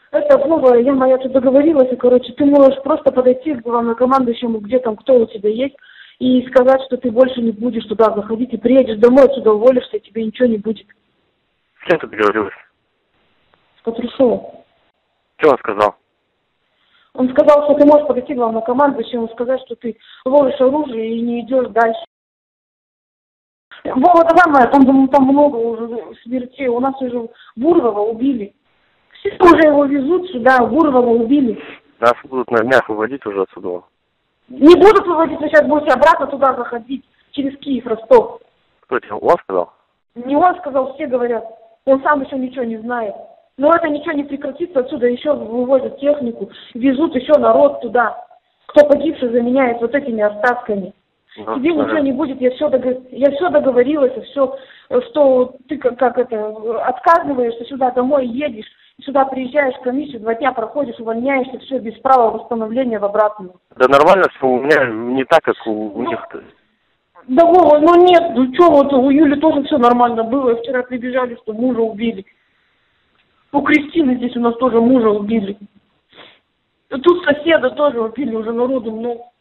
Это, Вова, я моя тут договорилась, и, короче, ты можешь просто подойти к главнокомандующему, где там, кто у тебя есть, и сказать, что ты больше не будешь туда заходить, и приедешь домой, отсюда уволишься, и тебе ничего не будет. С кем ты договорилась? С Патрушевым. Что он сказал? Он сказал, что ты можешь подойти к главнокомандующему и сказать, что ты ловишь оружие и не идешь дальше. Вова, давай, моя, там много уже смертей. У нас уже Бургова убили. Все уже его везут сюда, Бургова убили. Нас будут на днях выводить уже отсюда. Не будут выводить, вы сейчас будете обратно туда заходить, через Киев, Ростов. Кто тебе, он сказал? Не он сказал, все говорят. Он сам еще ничего не знает. Но это ничего не прекратится, отсюда еще вывозят технику, везут еще народ туда. Кто погибший заменяет вот этими остатками. Ну, тебе ничего не будет, я все договорилась, все, что ты отказываешься, сюда домой едешь, сюда приезжаешь в комиссию, 2 дня проходишь, увольняешься, все, без права восстановления в обратную. Да нормально все, у меня не так, как у них-то. Да, Вова, ну нет, ну что, вот у Юли тоже все нормально было, вчера прибежали, что мужа убили. У Кристины здесь у нас тоже мужа убили. Тут соседа тоже убили, уже народу много.